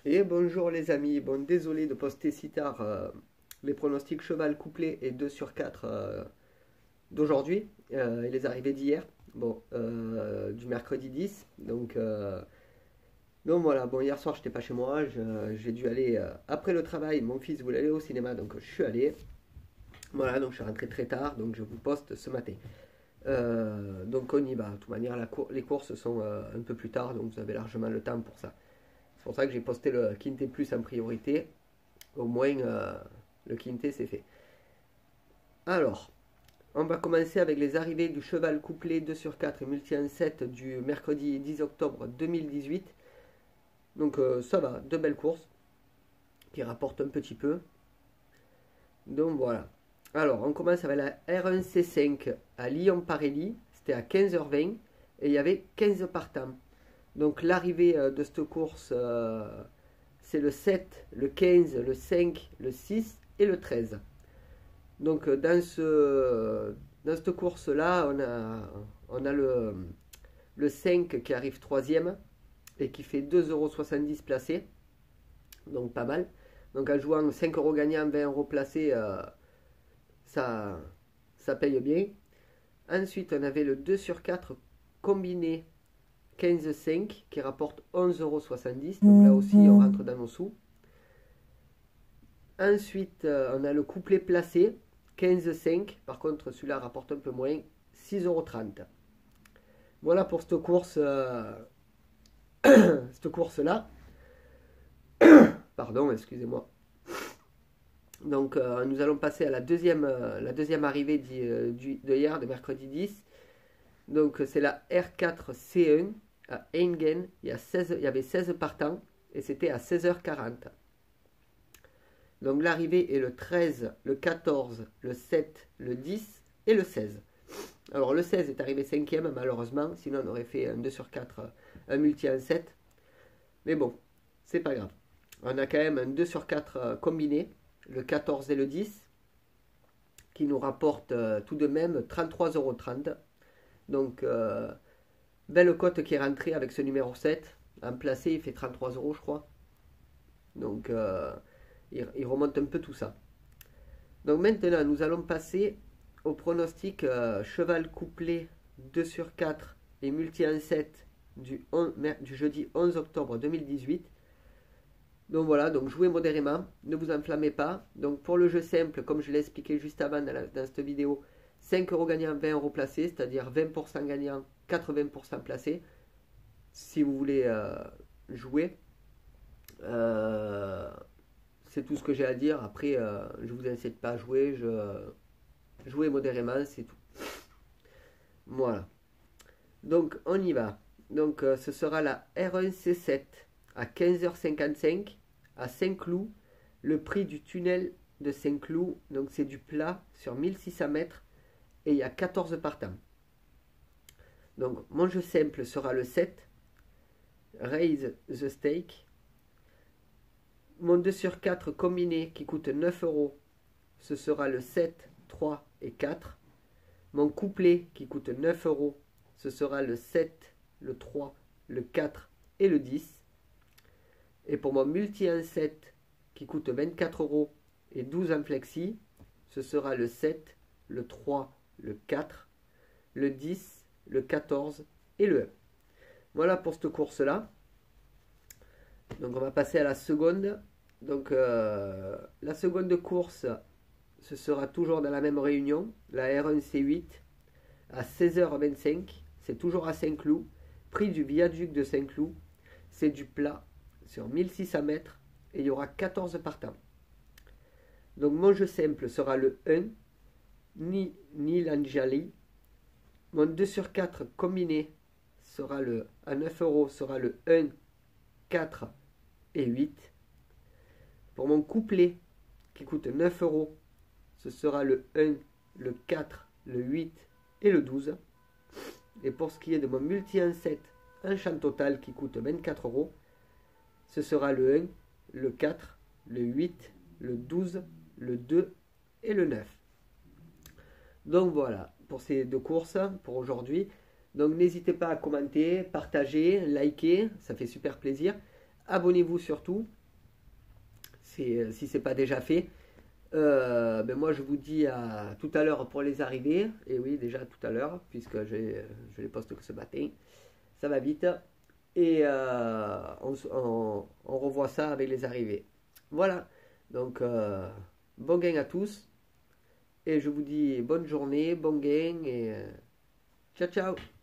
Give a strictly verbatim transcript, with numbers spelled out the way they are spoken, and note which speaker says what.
Speaker 1: Et bonjour les amis, bon désolé de poster si tard euh, les pronostics cheval couplé et deux sur quatre euh, d'aujourd'hui euh, et les arrivées d'hier, bon euh, du mercredi dix. Donc, euh, donc voilà, bon hier soir j'étais pas chez moi, je- j'ai dû aller euh, après le travail, mon fils voulait aller au cinéma donc je suis allé. Voilà, donc je suis rentré très tard, donc je vous poste ce matin. Euh, donc on y va, de toute manière la cour- les courses sont euh, un peu plus tard, donc vous avez largement le temps pour ça. C'est pour ça que j'ai posté le Quintet Plus en priorité. Au moins, euh, le Quintet, c'est fait. Alors, on va commencer avec les arrivées du cheval couplé deux sur quatre et multi en sept du mercredi dix octobre deux mille dix-huit. Donc, euh, ça va, deux belles courses qui rapportent un petit peu. Donc, voilà. Alors, on commence avec la R un C cinq à Lyon-Parély. C'était à quinze heures vingt et il y avait quinze partants. Donc, l'arrivée euh, de cette course, euh, c'est le sept, le quinze, le cinq, le six et le treize. Donc dans, ce, dans cette course-là, on a, on a le, le cinq qui arrive troisième et qui fait deux euros soixante-dix placé. Donc pas mal. Donc en jouant cinq euros gagnants, vingt euros placés, euh, ça, ça paye bien. Ensuite, on avait le deux sur quatre combiné quinze cinq qui rapporte onze euros soixante-dix. Donc là aussi, on rentre dans nos sous. Ensuite, euh, on a le couplet placé, quinze cinq. Par contre, celui-là rapporte un peu moins, six euros trente. Voilà pour cette course, euh, cette course-là. Pardon, excusez-moi. Donc, euh, nous allons passer à la deuxième, euh, la deuxième arrivée du, du, de hier, de mercredi dix. Donc, c'est la R quatre C un à Engen. Il y, a seize, il y avait seize partants et c'était à seize heures quarante. Donc l'arrivée est le treize, le quatorze, le sept, le dix et le seize. Alors le seize est arrivé cinquième malheureusement, sinon on aurait fait un deux sur quatre, un multi en sept. Mais bon, c'est pas grave. On a quand même un deux sur quatre combiné, le quatorze et le dix, qui nous rapporte tout de même trente-trois euros trente. Donc euh, belle cote qui est rentrée avec ce numéro sept. En placé, il fait trente-trois euros je crois. Donc euh, il, il remonte un peu tout ça. Donc maintenant, nous allons passer au pronostic euh, cheval couplé deux sur quatre et multi en sept du, du jeudi onze octobre deux mille dix-huit. Donc voilà, donc jouez modérément, ne vous enflammez pas. Donc pour le jeu simple, comme je l'ai expliqué juste avant dans, la, dans cette vidéo, cinq euros gagnants, vingt euros placés, c'est-à-dire vingt pour cent gagnants, quatre-vingts pour cent placés, si vous voulez euh, jouer. Euh, c'est tout ce que j'ai à dire. Après, euh, je vous incite pas à jouer. Je... Jouez modérément, c'est tout. Voilà. Donc, on y va. Donc, euh, ce sera la R un C sept à quinze heures cinquante-cinq à Saint-Cloud. Le prix du tunnel de Saint-Cloud, donc c'est du plat sur mille six cents mètres et il y a quatorze partants. Donc, mon jeu simple sera le sept. Raise the stake. Mon deux sur quatre combiné qui coûte neuf euros, ce sera le sept, trois et quatre. Mon couplet qui coûte neuf euros, ce sera le sept, le trois, le quatre et le dix. Et pour mon multi en sept qui coûte vingt-quatre euros et douze en flexi, ce sera le sept, le trois, le quatre, le dix, le quatorze et le un. Voilà pour cette course-là. Donc on va passer à la seconde. Donc euh, la seconde course, ce sera toujours dans la même réunion, la R un C huit à seize heures vingt-cinq. C'est toujours à Saint-Cloud. Prix du viaduc de Saint-Cloud. C'est du plat sur mille six cents mètres et il y aura quatorze partants. Donc mon jeu simple sera le un, Ni Nilanjali. Mon deux sur quatre combiné sera le, à neuf euros sera le un, quatre et huit. Pour mon couplet qui coûte neuf euros, ce sera le un, le quatre, le huit et le douze. Et pour ce qui est de mon multi en sept, un champ total qui coûte vingt-quatre euros, ce sera le un, le quatre, le huit, le douze, le deux et le neuf. Donc voilà pour ces deux courses pour aujourd'hui. Donc n'hésitez pas à commenter, partager, liker, ça fait super plaisir. abonnez-vous surtout, si ce n'est pas déjà fait. Euh, ben moi je vous dis à tout à l'heure pour les arrivées, et oui déjà tout à l'heure, puisque je, je les poste que ce matin, ça va vite, et euh, on, on, on revoit ça avec les arrivées. Voilà, donc euh, bon gain à tous, et je vous dis bonne journée, bon gain, et euh, ciao ciao.